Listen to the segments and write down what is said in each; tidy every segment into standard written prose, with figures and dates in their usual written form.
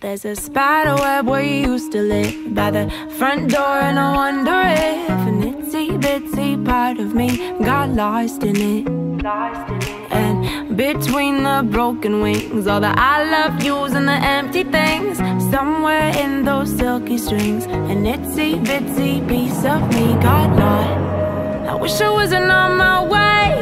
There's a spider web where you used to live, by the front door, and I wonder if an itsy bitsy part of me got lost in it. And between the broken wings, all the I love yous and the empty things, somewhere in those silky strings, an itsy bitsy piece of me got lost. I wish I wasn't on my way.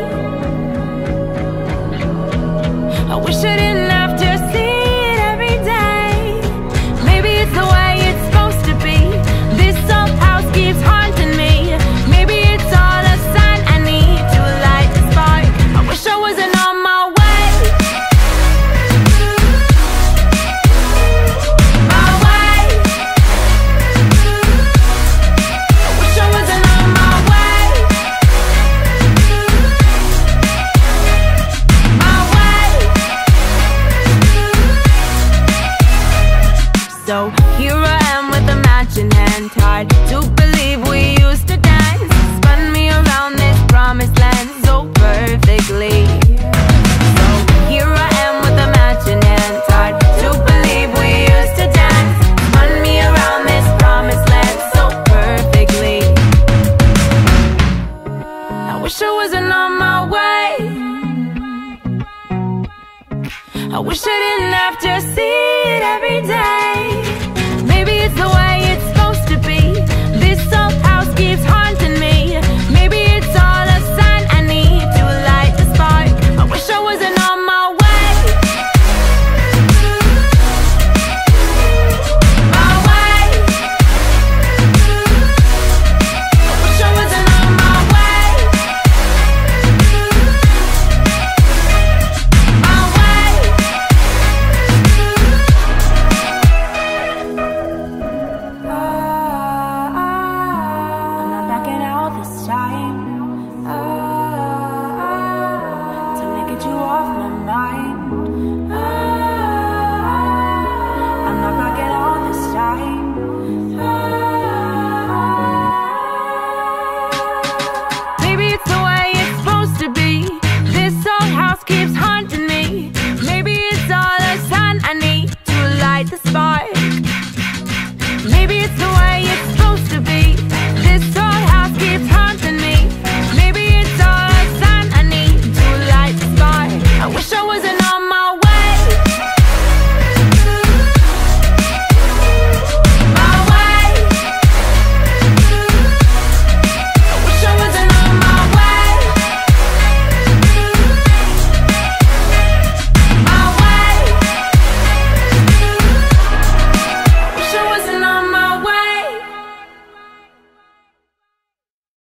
I wish I didn't have to see it every day. Maybe it's the way it's supposed to be. This old house keeps haunting me. Maybe it's all a sign I need to light the spark. I wish I wasn't on my way. My way. I wish I wasn't on my way. My way. So here I am with a match in hand, hard to believe we used to dance. Spun me around this promised land so perfectly. So here I am with a match in hand, hard to believe we used to dance. Spun me around this promised land so perfectly. I wish I wasn't on my way. I wish I didn't have to see it every day. Maybe it's the way